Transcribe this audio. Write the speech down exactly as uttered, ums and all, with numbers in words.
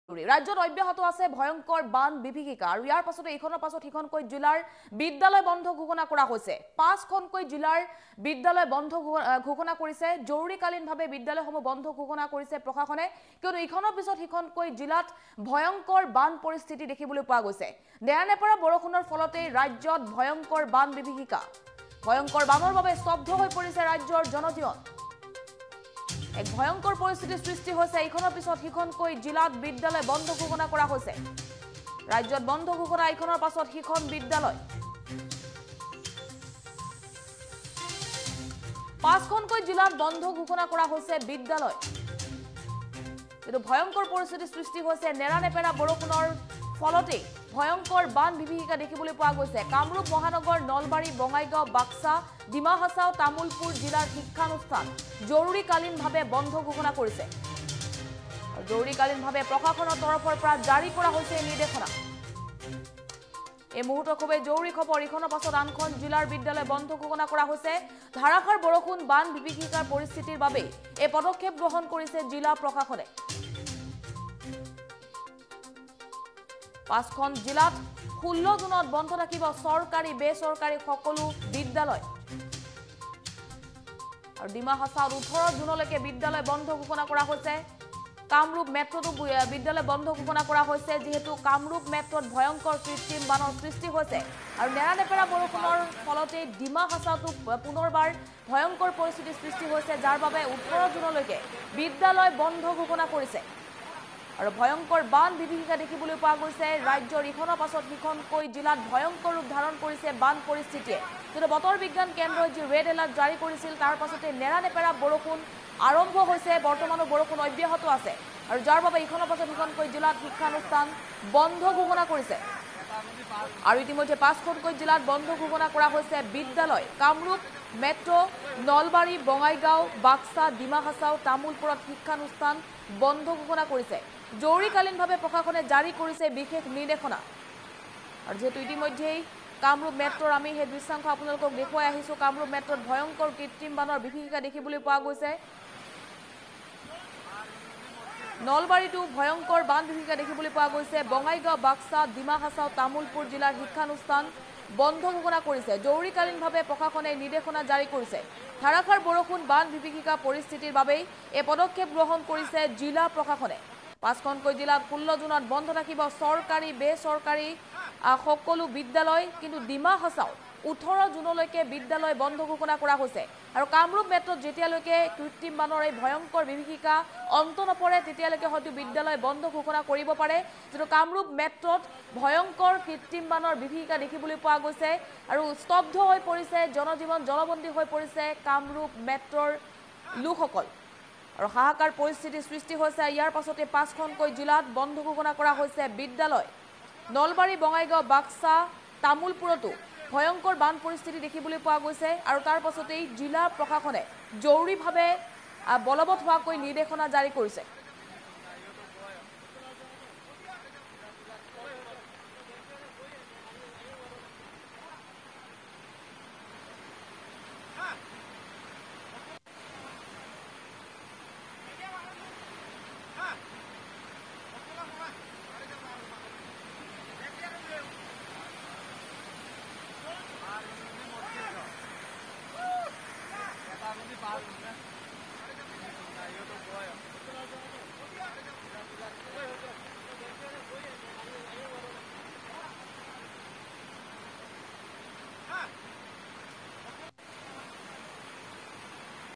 ৰাজ্যত অব্যাহত আছে ভয়ংকৰ বান বিভীষিকা আৰু ইয়াৰ পাছতে এইখনৰ পাছত সিখনকৈ জিলাৰ বিদ্যালয় বন্ধ ঘোষণা কৰা হৈছে। পাঁচখনকৈ জিলাৰ বিদ্যালয় বন্ধ ঘোষণা কৰিছে। জৰুৰীকালীনভাৱে বিদ্যালয়সমূহ বন্ধ ঘোষণা কৰিছে প্ৰশাসনে, কিয়নো ইখনৰ পিছত সিখনকৈ জিলাত ভয়ংকৰ বান পৰিস্থিতি দেখিবলৈ পোৱা গৈছে। নেৰানেপেৰা বৰষুণৰ ফলতে ৰাজ্যত ভয়ংকৰ বান বিভীষিকা। ভয়ংকৰ বানৰ বাবে স্তব্ধ হৈ পৰিছে ৰাজ্যৰ জনজীৱন। এক ভয়ংকৰ পৰিস্থিতিৰ সৃষ্টি হৈছে। ইখনৰ পিছত সিখনকৈ জিলাত বিদ্যালয় বন্ধ ঘোষণা কৰা হৈছে। ৰাজ্যত বন্ধ ঘোষণা ইখনৰ পাছত সিখন বিদ্যালয়। পাঁচখনকৈ জিলাত বন্ধ ঘোষণা কৰা হৈছে বিদ্যালয়। কিন্তু ভয়ংকৰ পৰিস্থিতিৰ সৃষ্টি হৈছে নেৰানেপেৰা বৰষুণৰ ফলতে ভয়ংকৰ বান বিভীষিকা দেখিবলৈ পোৱা গৈছে। কামৰূপ মহানগৰ, নলবাৰী, বঙাইগাঁও, বাক্সা, ডিমা হাছাও, তামুলপুৰ জিলাৰ শিক্ষানুষ্ঠান জৰুৰীকালীনভাৱে বন্ধ ঘোষণা কৰিছে। জৰুৰীকালীনভাৱে প্ৰশাসনৰ তৰফৰ পৰা জাৰি কৰা হৈছে নিৰ্দেশনা। এই মুহূৰ্তৰ খুবেই জৰুৰী খবৰ। ইখনৰ পাছত আনখন জিলাৰ বিদ্যালয় বন্ধ ঘোষণা কৰা হৈছে। ধাৰাসাৰ বৰষুণ, বান বিভীষিকাৰ পৰিস্থিতিৰ বাবে এই পদক্ষেপ গ্ৰহণ কৰিছে জিলা প্ৰশাসনে। পাঁচখন জিলাত ষোল্ল জুনত বন্ধ থাকিব চৰকাৰী বেচৰকাৰী সকলো বিদ্যালয়। আৰু ডিমা হাছাওত ওঠৰ জুনলৈকে বিদ্যালয় বন্ধ ঘোষণা কৰা হৈছে। কামৰূপ মেট্ৰতো বিদ্যালয় বন্ধ ঘোষণা কৰা হৈছে, যিহেতু কামৰূপ মেট্ৰত ভয়ংকৰ কৃত্ৰিম বানৰ সৃষ্টি হৈছে। আৰু নেৰানেপেৰা বৰষুণৰ ফলতে ডিমা হাছাওতো পুনৰবাৰ ভয়ংকৰ পৰিস্থিতিৰ সৃষ্টি হৈছে, যাৰ বাবে ওঠৰ জুনলৈকে বিদ্যালয় বন্ধ ঘোষণা কৰিছে। আৰু ভয়ংকৰ বান বিভীষিকা দেখিবলৈ পোৱা গৈছে। ৰাজ্যৰ ইখনৰ পাছত সিখনকৈ জিলাত ভয়ংকৰ ৰূপ ধাৰণ কৰিছে বান পৰিস্থিতিয়ে। কিন্তু বতৰ বিজ্ঞান কেন্দ্ৰই যি ৰেড এলাৰ্ট জাৰি কৰিছিল, তাৰ পাছতে নেৰানেপেৰা বৰষুণ আৰম্ভ হৈছে। বৰ্তমানো বৰষুণ অব্যাহত আছে, আৰু যাৰ বাবে ইখনৰ পাছত সিখনকৈ জিলাত শিক্ষানুষ্ঠান বন্ধ ঘোষণা কৰিছে। আৰু ইতিমধ্যে পাঁচখনকৈ জিলাত বন্ধ ঘোষণা কৰা হৈছে বিদ্যালয়। কামৰূপ মেট্ৰ, নলবাৰী, বঙাইগাঁও, বাক্সা, ডিমা হাছাও, তামুলপুৰত শিক্ষানুষ্ঠান বন্ধ ঘোষণা কৰিছে। জৰুৰীকালীনভাৱে প্ৰশাসনে জাৰি কৰিছে বিশেষ নিৰ্দেশনা। আৰু যিহেতু ইতিমধ্যেই কামৰূপ মেট্ৰৰ আমি সেই দৃশ্যাংশ আপোনালোকক দেখুৱাই আহিছোঁ। কামৰূপ মেট্ৰত ভয়ংকৰ কৃত্ৰিম বানৰ বিভীষিকা দেখিবলৈ পোৱা গৈছে। নলবাৰীতো ভয়ংকৰ বান বিভীষিকা দেখিবলৈ পোৱা গৈছে। বঙাইগাঁও, বাক্সা, ডিমা হাছাও, তামুলপুৰ জিলাৰ শিক্ষানুষ্ঠান বন্ধ ঘোষণা কৰিছে। জৰুৰীকালীনভাৱে প্ৰশাসনে নিৰ্দেশনা জাৰি কৰিছে। ধাৰাসাৰ বৰষুণ, বান বিভীষিকা পৰিস্থিতিৰ বাবেই এই পদক্ষেপ গ্ৰহণ কৰিছে জিলা প্ৰশাসনে। পাঁচখনকৈ জিলাত ষোল্ল জুনত বন্ধ থাকিব চৰকাৰী বেচৰকাৰী সকলো বিদ্যালয়। কিন্তু ডিমা হাছাও ওঠৰ জুনলৈকে বিদ্যালয় বন্ধ ঘোষণা কৰা হৈছে। আৰু কামৰূপ মেট্ৰত যেতিয়ালৈকে কৃত্ৰিম বানৰ এই ভয়ংকৰ বিভীষিকা অন্ত নপৰে, তেতিয়ালৈকে হয়তো বিদ্যালয় বন্ধ ঘোষণা কৰিব পাৰে। যিটো কামৰূপ মেট্ৰত ভয়ংকৰ কৃত্ৰিম বানৰ বিভীষিকা দেখিবলৈ পোৱা গৈছে, আৰু স্তব্ধ হৈ পৰিছে জনজীৱন, জলবন্দী হৈ পৰিছে কামৰূপ মেট্ৰৰ লোকসকল। আৰু হাহাকাৰ পৰিস্থিতিৰ সৃষ্টি হৈছে। ইয়াৰ পাছতে পাঁচখনকৈ জিলাত বন্ধ ঘোষণা কৰা হৈছে বিদ্যালয়। নলবাৰী, বঙাইগাঁও, বাক্সা, তামুলপুৰতো ভয়ংকৰ বান পৰিস্থিতি দেখিবলৈ পোৱা গৈছে। আৰু তাৰ পাছতেই জিলা প্ৰশাসনে জৰুৰীভাৱে বলবৎ হোৱাকৈ নিৰ্দেশনা জাৰি কৰিছে।